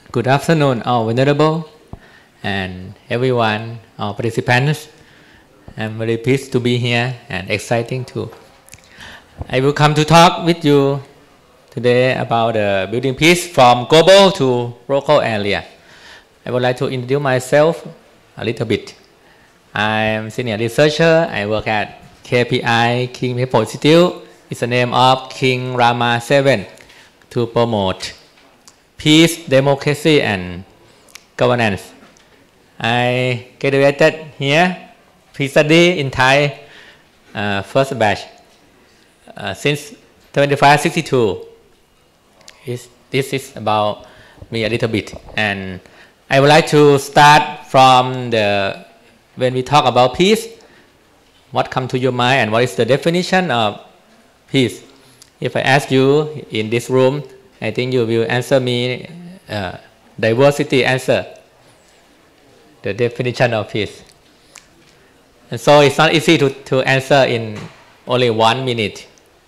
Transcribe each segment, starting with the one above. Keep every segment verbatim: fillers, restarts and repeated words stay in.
Good afternoon, all venerable and everyone, all participants. I'm very pleased to be here and exciting too. I will come to talk with you today about uh, building peace from global to local area. I would like to introduce myself a little bit. I'm senior researcher. I work at K P I King People Institute. It's the name of King Rama seven to promote peace, democracy, and governance. I graduated here, pre-study in Thai, uh, first batch, uh, since twenty-five sixty-two. It's, this is about me a little bit, and I would like to start from the when we talk about peace. What comes to your mind, and what is the definition of peace? If I ask you in this room, I think you will answer me uh, diversity answer, the definition of peace. And so it's not easy to, to answer in only one minute.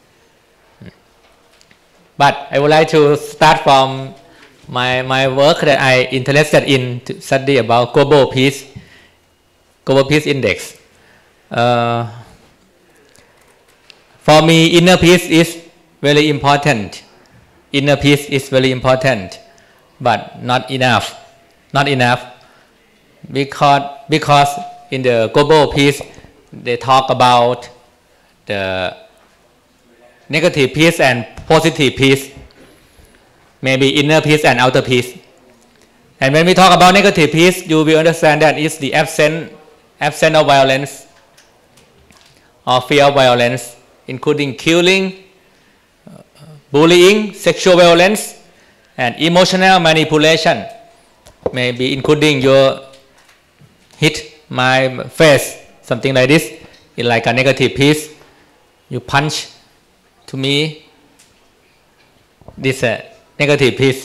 But I would like to start from my, my work that I interested in to study about global peace, global peace index. Uh, for me, inner peace is very important. Inner peace is very important, but not enough. Not enough, because because in the global peace they talk about the negative peace and positive peace, maybe inner peace and outer peace. And when we talk about negative peace, you will understand that it's the absence absence of violence or fear of violence, including killing, bullying, sexual violence, and emotional manipulation, maybe including your hit my face, something like this, it's like a negative piece. You punch to me, this a negative piece.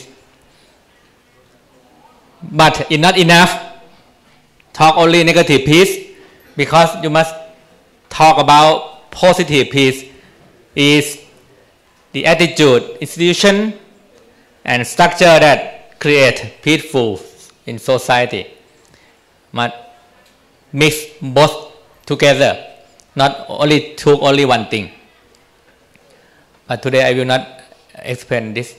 But it's not enough talk only negative piece, because you must talk about positive piece. Is the attitude, institution, and structure that create peaceful in society must mix both together, not only took only one thing. But today I will not explain this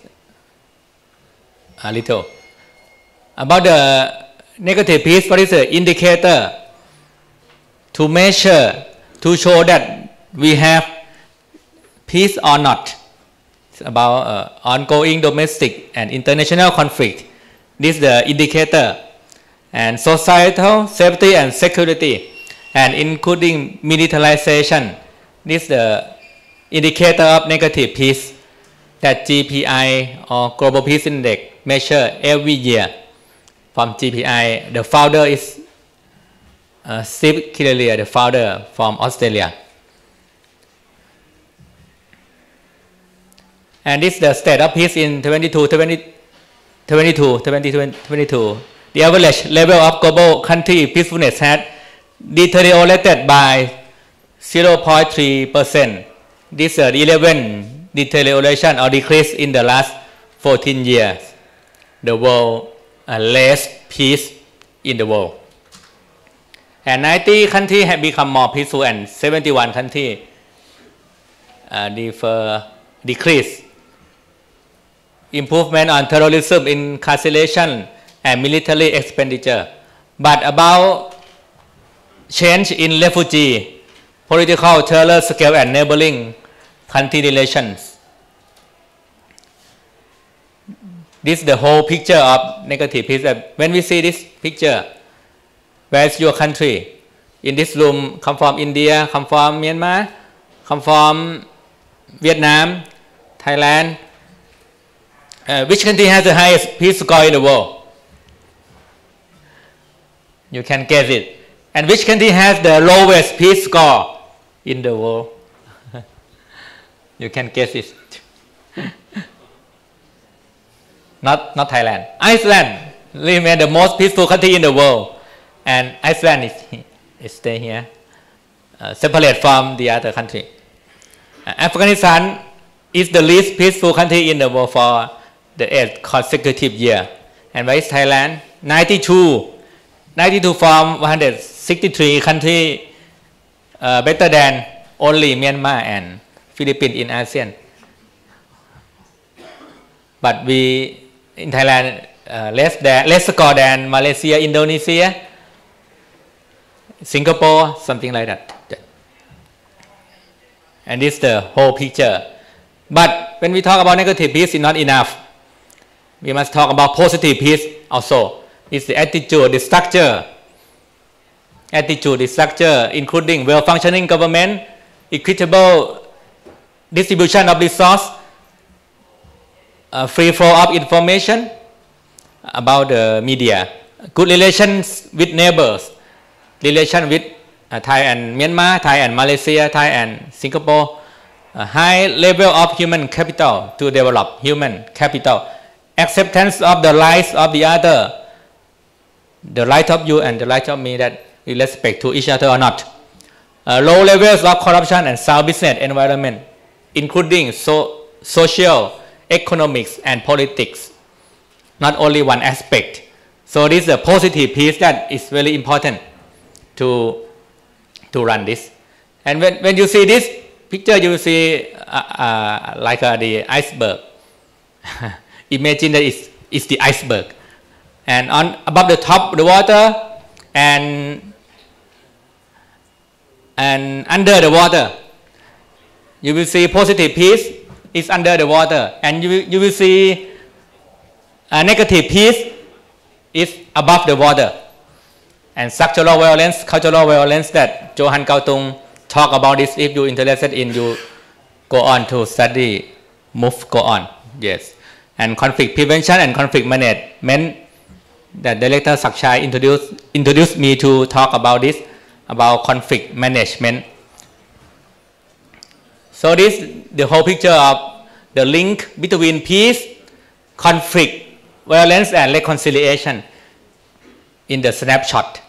a little. About the negative peace, what is the indicator to measure, to show that we have peace or not? About uh, ongoing domestic and international conflict. This is the indicator. And societal safety and security, and including militarization. This is the indicator of negative peace that G P I or Global Peace Index measure every year. From G P I, the founder is uh, Steve Killier, the founder from Australia. And this is the state of peace in twenty-two, twenty, twenty-two, twenty, twenty-two. The average level of global country peacefulness had deteriorated by zero point three percent. This is uh, eleven deterioration or decrease in the last fourteen years. The world uh, less peace in the world. And ninety countries have become more peaceful, and seventy-one countries uh, differ, decrease. Improvement on terrorism, incarceration, and military expenditure. But about change in refugee, political terror scale, and neighboring country relations. This is the whole picture of negative peace. When we see this picture, where is your country? In this room, come from India, come from Myanmar, come from Vietnam, Thailand. Uh, which country has the highest peace score in the world? You can guess it. And which country has the lowest peace score in the world? You can guess it. not, not Thailand. Iceland remains the most peaceful country in the world. And Iceland is, is stay here, uh, separate from the other country. Uh, Afghanistan is the least peaceful country in the world for the eighth consecutive year. And where is Thailand? ninety-two. ninety-two from one hundred sixty-three country, uh, better than only Myanmar and Philippines in ASEAN. But we in Thailand uh, less than less score than Malaysia, Indonesia, Singapore, something like that. And this is the whole picture. But when we talk about negative peace, it's not enough. We must talk about positive peace also. It's the attitude, the structure. Attitude, the structure, including well-functioning government, equitable distribution of resource, uh, free flow of information about the media, good relations with neighbors, relation with uh, Thai and Myanmar, Thai and Malaysia, Thai and Singapore, a high level of human capital to develop human capital, acceptance of the rights of the other, the right of you and the right of me, that we respect to each other or not. Uh, low levels of corruption and sound business environment, including so, social, economics and politics, not only one aspect. So this is a positive piece that is very important to, to run this. And when, when you see this picture, you will see uh, uh, like uh, the iceberg. Imagine that it's, it's the iceberg. And on above the top the water, and and under the water you will see positive peace is under the water, and you will, you will see a negative peace is above the water. And structural violence, cultural violence, that Johan Galtung talk about this. If you're interested in, you go on to study, move, go on. Yes. And conflict prevention and conflict management, that Director Sakchai introduced, introduced me to talk about this, about conflict management. So this the whole picture of the link between peace, conflict, violence and reconciliation in the snapshot.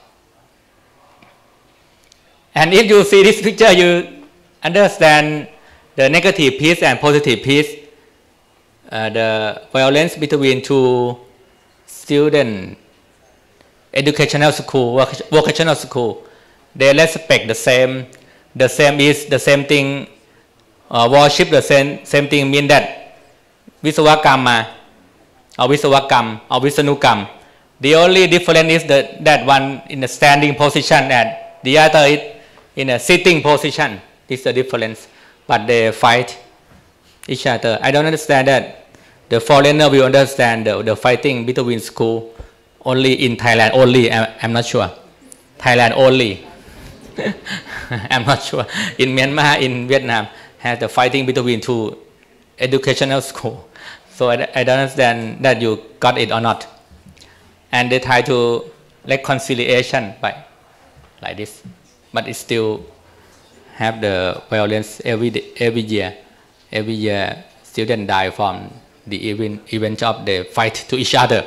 And if you see this picture, you understand the negative peace and positive peace, uh, the violence between two student, educational school, vocational school, they respect the same, the same is the same thing, uh, worship the same, same thing, mean that Viswakama or Viswakam or Visanukam. The only difference is that, that one in a standing position and the other is in a sitting position. This is the difference, but they fight each other. I don't understand that. The foreigner will understand the, the fighting between school only in Thailand, only, I'm, I'm not sure. Thailand only. I'm not sure. In Myanmar, in Vietnam, has the fighting between two educational schools. So I, I don't understand that you got it or not. And they try to reconciliation by like this, but it still have the violence every day, every year. Every year, students die from the event, event of the fight to each other.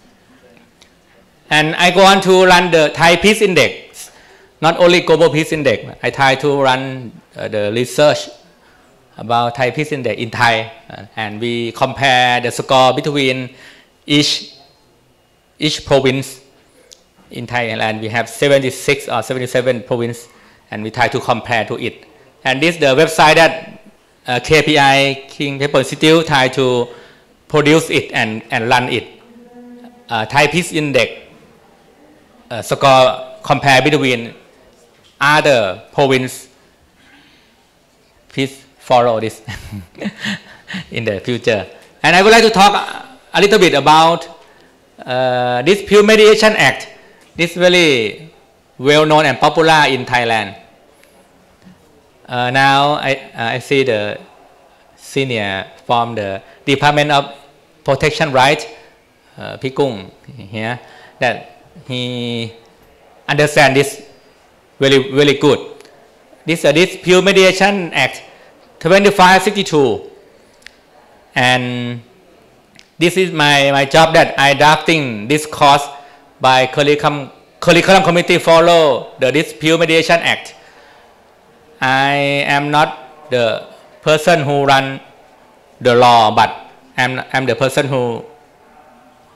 And I go on to run the Thai Peace Index, not only Global Peace Index. I try to run uh, the research about Thai Peace Index in Thai, uh, and we compare the score between each each province. In Thailand, we have seventy-six or seventy-seven provinces, and we try to compare to it. And this is the website that uh, K P I, King Paper Institute, try to produce it and, and run it. Uh, Thai Peace Index uh, score compare between other provinces. Please follow this in the future. And I would like to talk a little bit about uh, this Pure Mediation Act. This is very well known and popular in Thailand. Uh, now I, uh, I see the senior from the Department of Protection Rights, uh, Pikung here, that he understands this very, very good. This, uh, this Pure Mediation Act twenty-five sixty-two, and this is my, my job, that I drafting this course by curriculum, curriculum committee follow the this Pure Mediation Act. I am not the person who run the law, but I'm, I'm the person who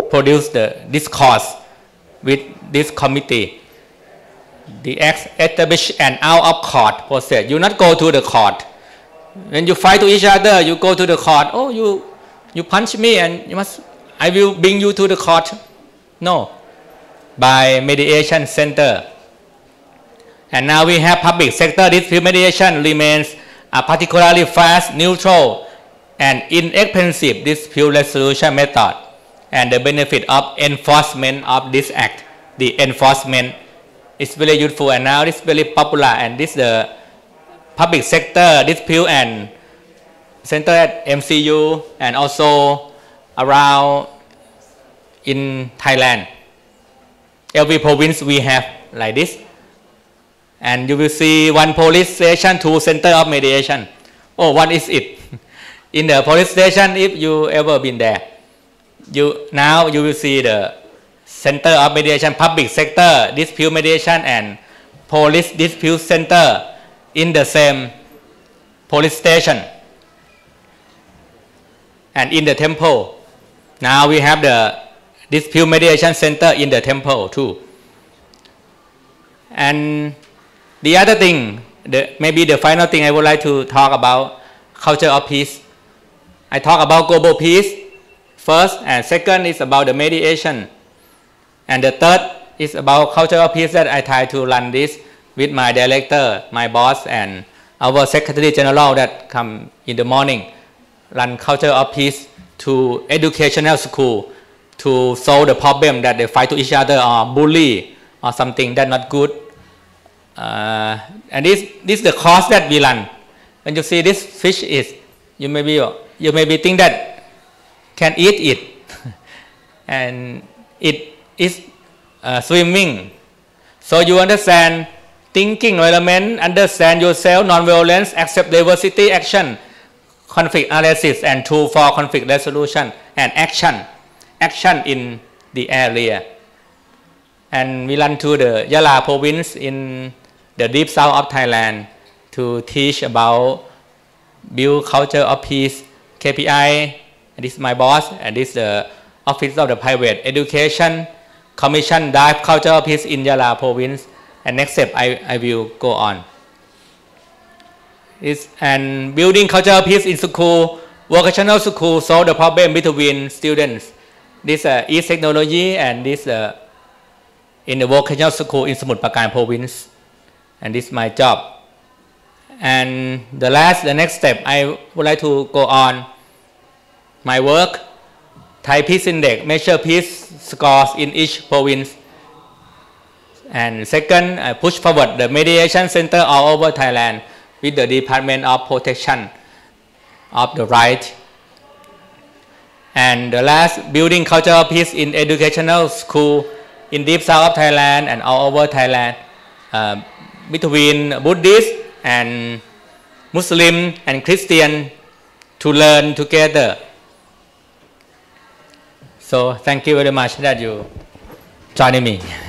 produce the discourse with this committee. The acts established an out of court process. You not go to the court. When you fight to each other, you go to the court. Oh, you you punch me, and you must. I will bring you to the court. No, by mediation center. And now we have public sector dispute mediation remains a particularly fast, neutral, and inexpensive dispute resolution method. And the benefit of enforcement of this act, the enforcement is very useful, and now it's very popular. And this the public sector dispute and center at M C U and also around in Thailand. Every province we have like this. And you will see one police station, two center of mediation. Oh, what is it? In the police station, if you ever been there, you now you will see the center of mediation, public sector dispute mediation, and police dispute center in the same police station. And in the temple, now we have the dispute mediation center in the temple too. And the other thing, the, maybe the final thing I would like to talk about, culture of peace. I talk about global peace first, and second is about the mediation. And the third is about culture of peace that I try to run this with my director, my boss, and our Secretary General that come in the morning, run culture of peace to educational school to solve the problem that they fight to each other or bully or something that not good. Uh, and this this is the course that we run. When you see this fish is, you may be you may be think that can eat it, and it is uh, swimming. So you understand thinking environment, understand yourself, non-violence, accept diversity, action, conflict analysis, and tool for conflict resolution and action, action in the area. And we run to the Yala province in the deep south of Thailand to teach about build culture of peace, K P I. And this is my boss, and this is the Office of the Private Education Commission drive culture of peace in Yala province. And next step, I, I will go on. It's, and building culture of peace in school, vocational school solve the problem between students. This uh, is technology, and this uh, in the vocational school in Samut Prakan province. And this is my job. And the last, the next step, I would like to go on my work. Thai Peace Index, measure peace scores in each province. And second, I push forward the mediation center all over Thailand with the Department of Protection of the Right. And the last, building culture of peace in educational school in deep south of Thailand and all over Thailand. Uh, between Buddhist and Muslim and Christian to learn together. So thank you very much that you joining me.